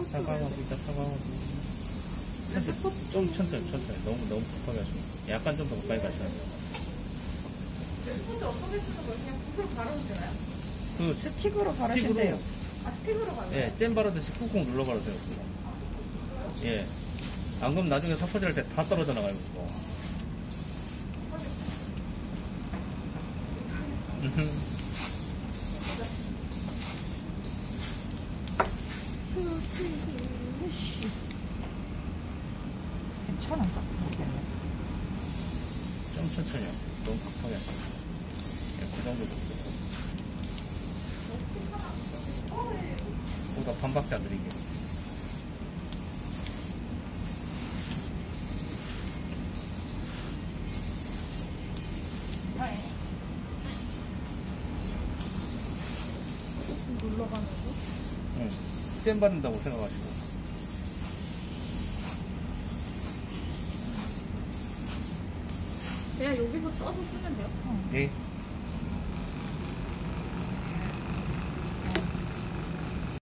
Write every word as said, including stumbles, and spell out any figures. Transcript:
사과하고 있다, 사과하고. 천천히, 좀 천천히, 천천히. 너무, 너무 급하게 하시면. 약간 좀 더 가까이 가셔야 돼요. 근데 어떻게 쓰는 거예요? 그냥 붓으로 바르면 되나요? 그, 스틱으로 바르신대요. 아, 스틱으로 바르나요? 예, 잼 바르듯이 꾹꾹 눌러 바르세요. 예. 안 그러면 나중에 섭취할 때 다 떨어져 나가요, 그거. 괜찮은가? 모르겠네. 좀 천천히요. 너무 급하게 하시면. 예, 그 정도 정도. 보다 반박자 드리게. 눌러가면서? 응. 잼 바른다고 생각하시고. 그냥 여기서 떠서 쓰면 돼요? 예.